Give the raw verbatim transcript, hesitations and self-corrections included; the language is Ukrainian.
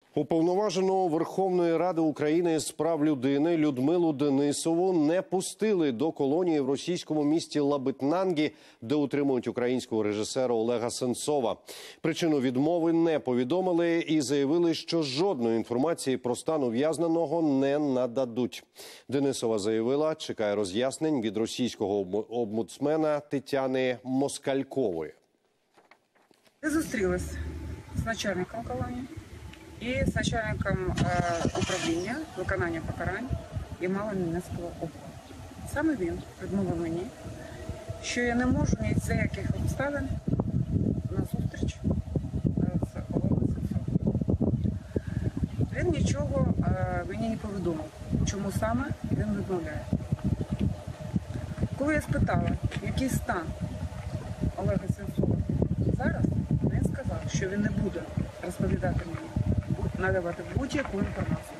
Уповноваженого Верховної Ради України з прав людини Людмилу Денисову не пустили до колонії в російському місті Лабытнанги, де утримують українського режисера Олега Сенцова. Причину відмови не повідомили і заявили, що жодної інформації про стан ув'язненого не нададуть. Денисова заявила, чекає роз'яснень від російського омбудсмена Тетяни Москалькової. Я зустрілась з начальником колонії і з начальником е, управління виконання покарань Ямало-Ненецького округу. Саме він відмовив мені, що я не можу ні за яких обставин на зустріч з Олегом Сенцовим. Він нічого е, мені не повідомив, чому саме він відмовляє. Коли я спитала, який стан Олега Сенцова зараз, він сказав, що він не буде розповідати мені, надавати будь-яку інформацію.